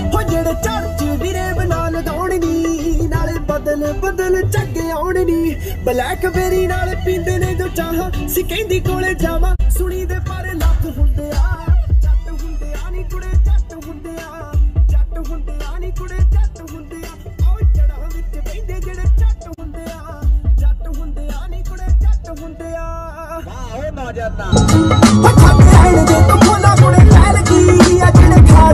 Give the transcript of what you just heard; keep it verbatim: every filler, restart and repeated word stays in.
ਹੋ ਜਿਹੜੇ ਚਰਚ ਵੀਰੇ ਬਣਾ ਲਗਾਉਣ ਨੀ ਨਾਲੇ ਬਦਲ ਬਦਲ ਝੱਗ ਆਉਣ ਨੀ ਬਲੈਕਬੇਰੀ ਨਾਲ ਪੀਂਦੇ ਨੇ ਜੋ ਚਾਹ ਸੀ ਕਹਿੰਦੀ ਕੋਲੇ ਜਾਵਾਂ ਸੁਣੀ ਦੇ ਪਰ ਲੱਖ ਹੁੰਦੇ ਆ ਜੱਟ ਹੁੰਦੇ ਆ ਨੀ ਕੁੜੇ ਜੱਟ ਹੁੰਦੇ ਆ ਜੱਟ ਹੁੰਦੇ ਆ ਨੀ ਕੁੜੇ ਜੱਟ ਹੁੰਦੇ ਆ ਉਹ ਜੜਾਂ ਵਿੱਚ ਬੈਠੇ ਜਿਹੜੇ ਜੱਟ ਹੁੰਦੇ ਆ ਜੱਟ ਹੁੰਦੇ ਆ ਨੀ ਕੁੜੇ ਜੱਟ ਹੁੰਦੇ ਆ ਵਾਹ ਓ ਨੌਜਵਾਨਾ ਉਹ ਛੱਡ ਰਹਿਣ ਦੇ ਤੂੰ ਖੋਲਾ ਕੁੜੇ ਫੈਲ ਗਈ ਆ ਜਿਹੜੇ ਖਾ